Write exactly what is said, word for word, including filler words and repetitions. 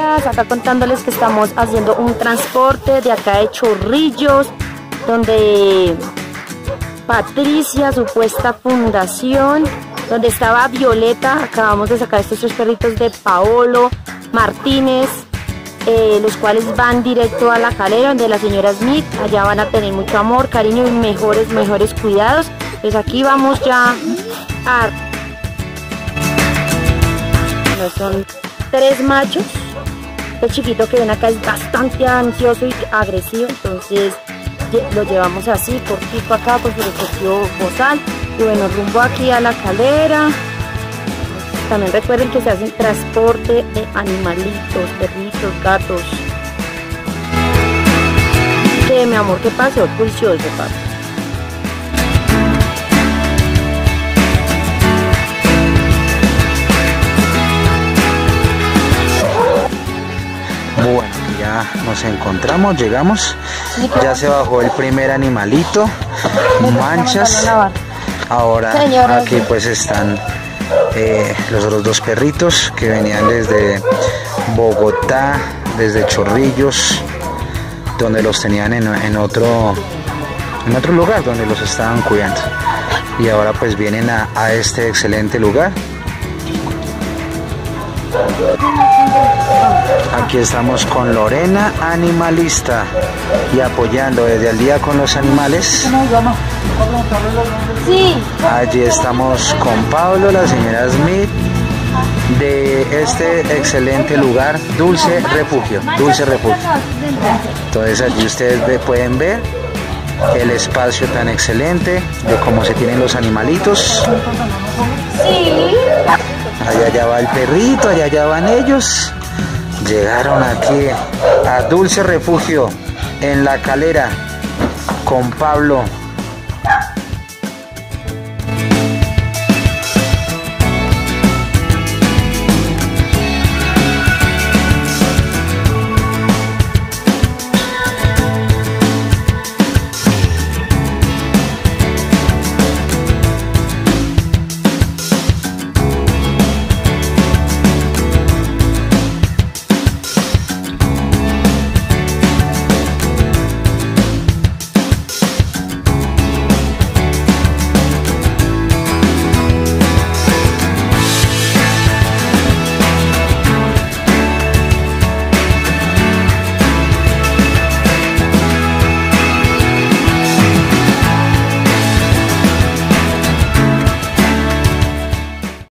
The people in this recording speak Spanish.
días, acá contándoles que estamos haciendo un transporte de acá de Chorrillos, donde Patricia, supuesta fundación, donde estaba Violeta. Acabamos de sacar estos tres perritos de Paolo Martínez, eh, los cuales van directo a la calera donde la señora Smith. Allá van a tener mucho amor, cariño y mejores, mejores cuidados. Pues aquí vamos ya a... No, son tres machos. El chiquito que ven acá es bastante ansioso y agresivo, entonces lo llevamos así, cortito acá, pues por el propio bozal. Y bueno, rumbo aquí a la calera. También recuerden que se hace transporte de animalitos, perritos, gatos. Que mi amor, ¿qué pasó? Pulsioso, papi. Bueno, ya nos encontramos, llegamos, ya se bajó el primer animalito, Manchas. Ahora aquí pues están eh, los otros dos perritos que venían desde Bogotá, desde Chorrillos, donde los tenían en, en otro en otro lugar donde los estaban cuidando, y ahora pues vienen a, a este excelente lugar. Aquí estamos con Lorena, animalista, y apoyando desde el día con los animales. Sí. Allí estamos con Pablo, la señora Smith, de este excelente lugar, Dulce Refugio, Dulce Refugio. Entonces allí ustedes ve, pueden ver el espacio tan excelente de cómo se tienen los animalitos. Sí. Allá allá va el perrito, allá allá van ellos. Llegaron aquí a Dulce Refugio en la calera con Pablo.